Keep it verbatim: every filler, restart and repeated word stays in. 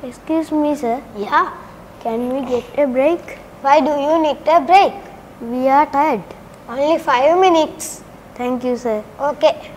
Excuse me, sir. Yeah. Can we get a break? Why do you need a break? We are tired. Only five minutes. Thank you, sir. Okay.